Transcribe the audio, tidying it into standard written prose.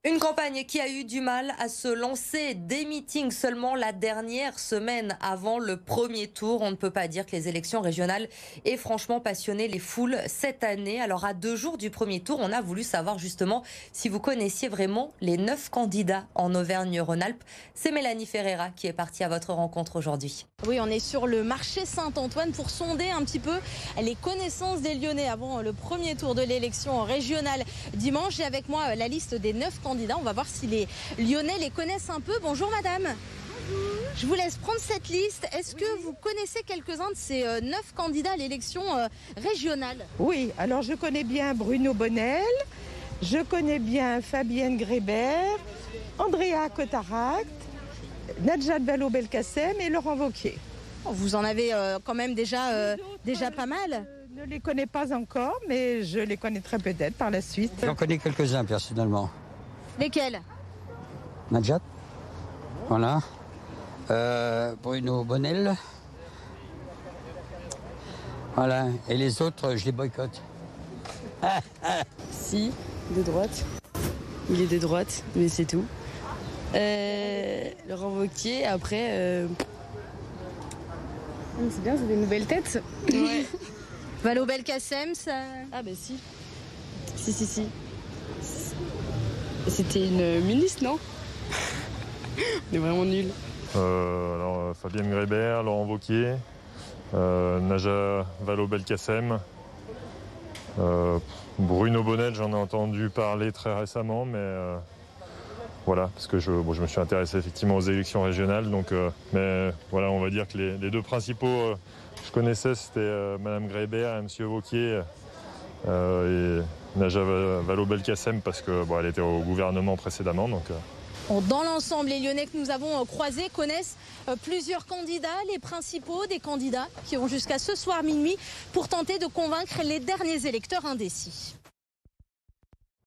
Une campagne qui a eu du mal à se lancer, des meetings seulement la dernière semaine avant le premier tour. On ne peut pas dire que les élections régionales aient franchement passionné les foules cette année. Alors à 2 jours du premier tour, on a voulu savoir justement si vous connaissiez vraiment les 9 candidats en Auvergne-Rhône-Alpes. C'est Mélanie Ferreira qui est partie à votre rencontre aujourd'hui. Oui, on est sur le marché Saint-Antoine pour sonder un petit peu les connaissances des Lyonnais avant le premier tour de l'élection régionale dimanche. J'ai avec moi la liste des 9 candidats. On va voir si les Lyonnais les connaissent un peu. Bonjour madame. Bonjour. Je vous laisse prendre cette liste. Est-ce que vous connaissez quelques-uns de ces 9 candidats à l'élection régionale? Oui, alors je connais bien Bruno Bonnel, je connais bien Fabienne Grébert, Andrea Cotaract, Najat Vallaud-Belkacem et Laurent Wauquiez. Vous en avez quand même déjà pas mal. Je ne les connais pas encore, mais je les connaîtrai peut-être par la suite. J'en connais quelques-uns personnellement. Lesquels? Najat, voilà. Bruno Bonnel. Voilà. Et les autres, je les boycotte. Si, de droite. Il est de droite, mais c'est tout. Laurent Wauquiez, après... C'est bien, c'est des nouvelles têtes. Ouais. Vallaud-Belkacem, ça... Ah bah si. Si. C'était une ministre, non? On est vraiment nuls. Alors Fabienne Grébert, Laurent Wauquiez, Najat Vallaud-Belkacem, Bruno Bonnel, j'en ai entendu parler très récemment, mais voilà, parce que je me suis intéressé effectivement aux élections régionales, donc mais voilà, on va dire que les deux principaux que je connaissais, c'était Madame Grébert et Monsieur Wauquiez, et Najat Vallaud-Belkacem parce que elle était au gouvernement précédemment, donc. Dans l'ensemble, les Lyonnais que nous avons croisés connaissent plusieurs candidats, les principaux des candidats qui ont jusqu'à ce soir minuit pour tenter de convaincre les derniers électeurs indécis.